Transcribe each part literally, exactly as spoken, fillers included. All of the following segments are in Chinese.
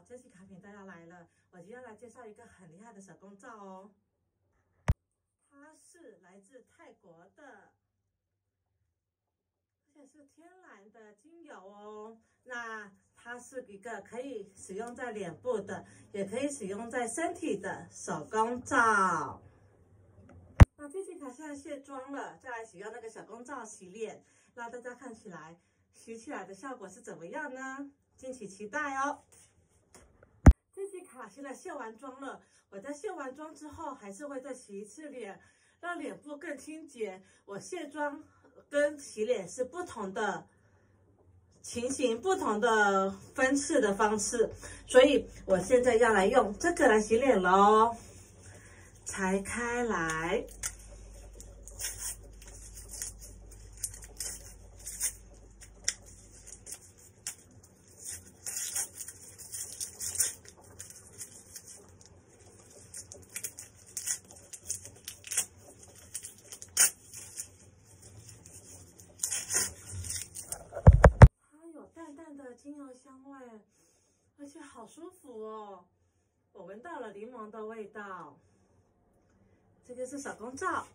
这期卡片大家来了，我今天来介绍一个很厉害的手工皂哦，它是来自泰国的，而且是天然的精油哦。那它是一个可以使用在脸部的，也可以使用在身体的手工皂。那这期卡现在卸妆了，再来使用那个手工皂洗脸，让大家看起来洗起来的效果是怎么样呢？敬请期待哦。这期卡现在卸完妆了，我在卸完妆之后还是会再洗一次脸，让脸部更清洁。我卸妆跟洗脸是不同的情形，不同的分次的方式，所以我现在要来用这个来洗脸喽。拆开来。淡淡的精油香味，而且好舒服哦！我闻到了柠檬的味道。这个是手工皂，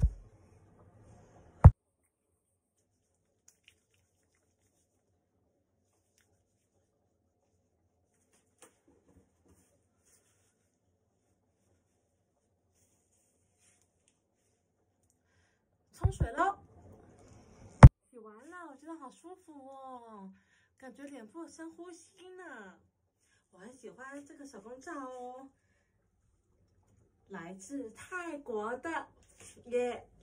冲水喽！洗完了，我觉得好舒服哦，感觉脸部深呼吸呢。我很喜欢这个手工皂哦，来自泰国的耶。